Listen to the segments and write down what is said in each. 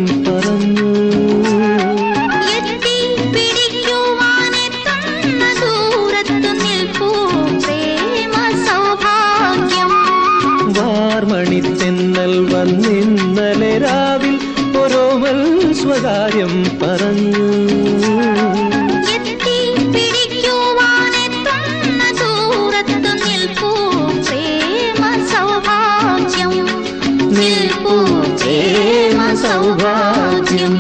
പറഞ്ഞു. വാർമണിത്തെന്നൽ വന്നിന്നലെ രാവിൽ ഓരോമൽ സ്വകാര്യം പറഞ്ഞു. സൗഭാഗ്യം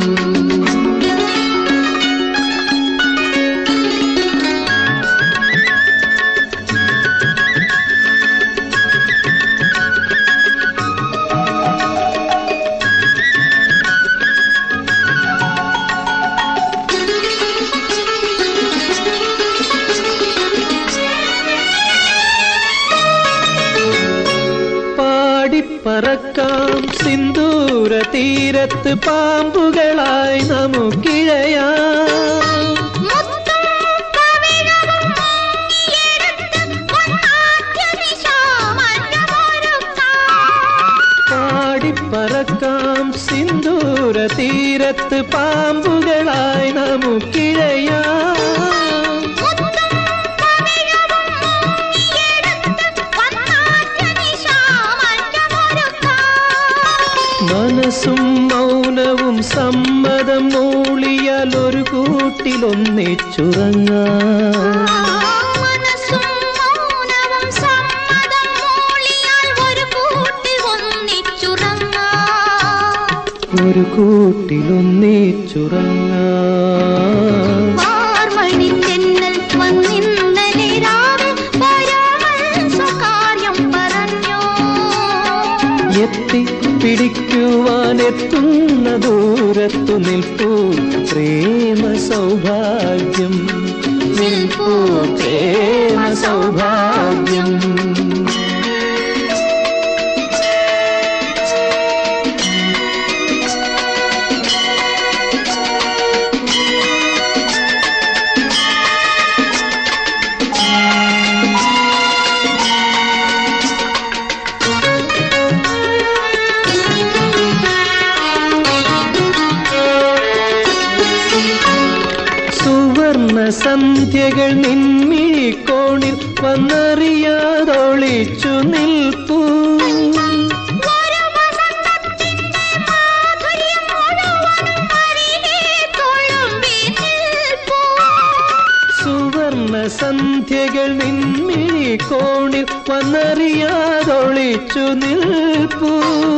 പറക്കാം സിന്ദൂര തീരത്ത് പാമ്പുകളായി നമുക്കിഴയാം. പാടിപ്പറക്കാം സിന്ദൂര തീരത്ത് പാമ്പുകളായി നമുക്കിഴയാം. മനസ്സും മൗനവും സമ്മതം മൂളിയാൽ ഒരു കൂട്ടിലൊന്നിച്ചുറങ്ങാം. ഒരു കൂട്ടിലൊന്നിച്ചുറങ്ങാം. വാർമണിത്തെന്നൽ വന്നിന്നലെ രാവിൽ ഓരോമൽ സ്വകാര്യം പറഞ്ഞു. എത്തി പിടിക്കുവാനെത്തുന്ന ദൂരത്തു നിൽപ്പൂ പ്രേമ സൗഭാഗ്യം. നിൽപ്പൂ പ്രേമ സൗഭാഗ്യം. സന്ധ്യകൾ നിൻമിഴിക്കോണിൽ വന്നറിയാതൊളിച്ചു നിൽപ്പൂ. സുവർണ സന്ധ്യകൾ നിൻമിഴിക്കോണിൽ വന്നറിയാതൊളിച്ചു നിൽപ്പൂ.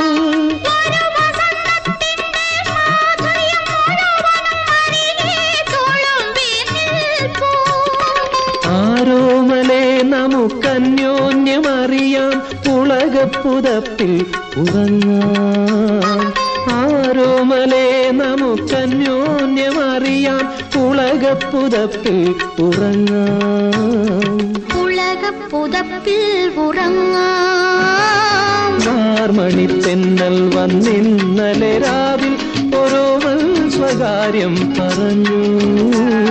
ആരോമലേ നമുക്കന്യോന്യമറിയാം പുളകപ്പുതപ്പിൽ ഉറങ്ങാം. ആരോമലേ നമുക്കന്യോന്യമറിയാം പുളകപ്പുതപ്പിൽ ഉറങ്ങാം. പുളകപ്പുതപ്പിൽ ഉറങ്ങാം. വാർമണിത്തെന്നൽ വന്നിന്നലെ രാവിൽ ഓരോമൽ സ്വകാര്യം പറഞ്ഞു.